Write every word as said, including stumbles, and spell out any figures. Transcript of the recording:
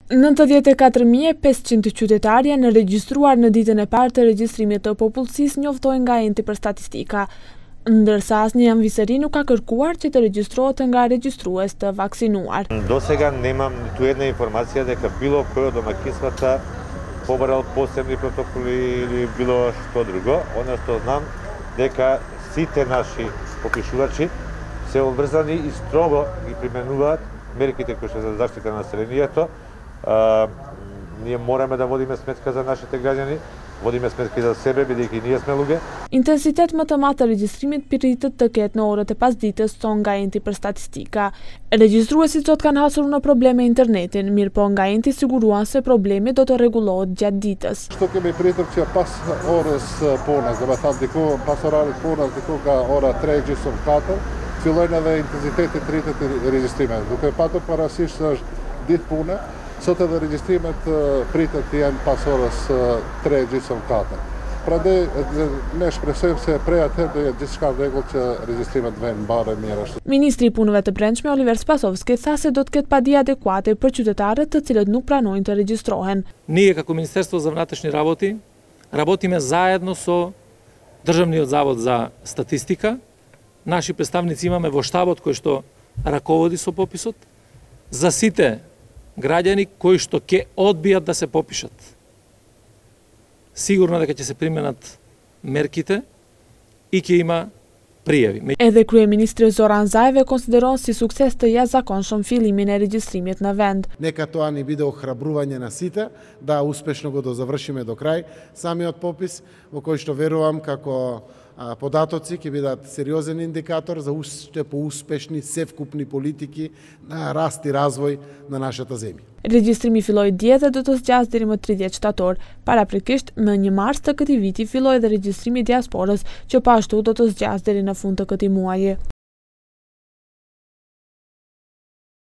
nëntëdhjetë e katër mijë e pesëqind qytetarë janë regjistruar në ditën e parë të regjistrimit të popullsisë, njoftojnë nga enti për statistika, ndërsa asnjë anvisëri nuk ka kërkuar që të regjistrohet nga regjistrues të vaksinuar. До сега немам ниту една информација дека било кој од домаќинствата побарал посебни протоколи или било што друго. Она што знам дека сите наши попишувачи се обврзани и строго ги применуваат мерките кои се за заштита на населението. Uh, ние мораме да водиме сметка за нашите граѓани, водиме сметка и за себе, бидејќи ние сме луѓе. Intensitet më të madh të regjistrimit pritet të ketë në orët e pasdites, thon nga enti për statistika. Regjistruesit sot kanë hasur në probleme internetin, mirë po nga enti siguruan se problemi do të rregullohet gjatë ditës. Kështu kemi pritur që pas orës punës, do të thonë diku pas orarit punës, diku nga ora tre gjysmë katër, fillojnë edhe intensiteti të rritet i regjistrimeve. Duke patur parasysh se është ditë pune, sot edhe regjistrimet pritet të jenë pas orës tre gjysmë katër. Prandaj ne shpresojmë se prej atëherë do jetë gjithçka në rregull që regjistrimet vënë mbarë mirë ashtu. Ministri i Punëve të Brendshme Oliver Spasovski tha se do të ketë padije adekuate për qytetarët të cilët nuk pranojnë të regjistrohen. Ние како Министерство за внатрешни работи работиме заедно со Државниот завод за статистика. Наши представници имаме во штабот кој што раководи со пописот. За сите граѓани кои што ќе одбијат да се попишат. Сигурно дека ќе се применат мерките и ќе има пријави. Edhe kryeministri Zoran Zaev konsideron si sukses të jashtëzakonshëm fillimin e regjistrimit në vend. Нека тоа ни биде охрабрување на сите да успешно го дозавршиме до крај самиот попис, во кој што верувам како податоци ќе бидат сериозен индикатор за уште поуспешни севкупни политики на раст и развој на нашата земја. Regjistrimi filloi dje dhe do të zgjasë deri më tridhjetë shtator. Paraprakisht më një mars të këtij viti filloi edhe regjistrimi i diasporës, që po ashtu do të zgjasë deri në fund të këtij muaji.